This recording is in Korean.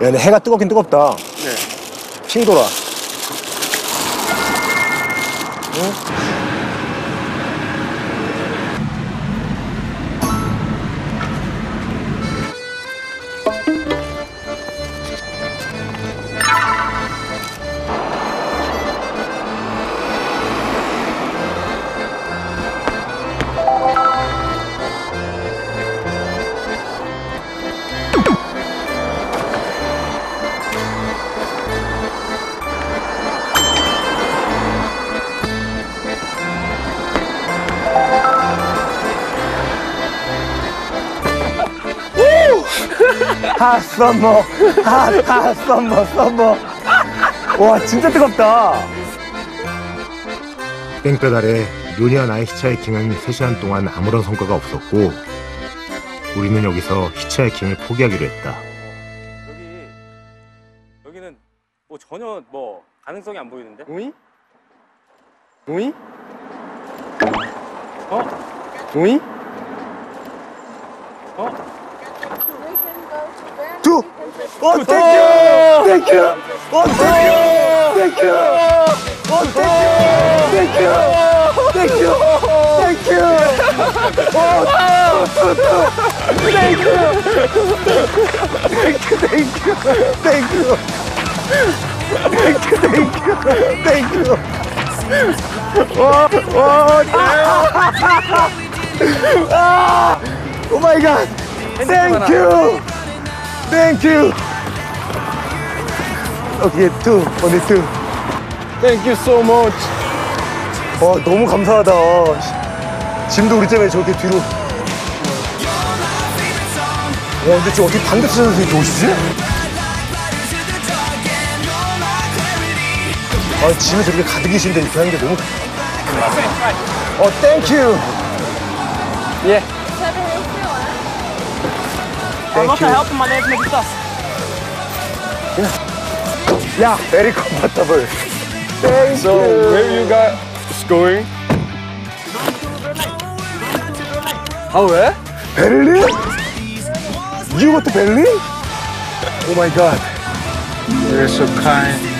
근데 해가 뜨겁긴 뜨겁다. 네. 핑 돌아. 응? 핫 썸머, 핫 썸머. 와, 진짜 뜨겁다. 땡볕 아래 요니와 나의 히치하이킹은 3시간 동안 아무런 성과가 없었고 우리는 여기서 히치하이킹을 포기하기로 했다. 여기는 뭐 전혀 뭐 가능성이 안 보이는데? 오이? 오이? 오이? 두! 오, 땡큐! 땡큐! 오, 땡큐! 땡큐! 오, 땡큐! 땡큐! 땡큐! 오, 땡큐! 땡큐! 오 마이 갓! 땡큐! 땡큐! 오케이, only two. Thank you so much. 와, 너무 감사하다. 짐도 우리 때문에 저렇게 뒤로. 와, 근데 지금 어떻게 반대편 선생님이 이렇게 오시지? 아, 짐이 저렇게 가득이신데 이렇게 하는 게 너무. 땡큐! Yeah. I'm not gonna help him, my legs make it tough. 야, very comfortable. 땡큐! So where you guys going? 아 왜? 베를린? You go to Berlin? Oh my god. You're so kind.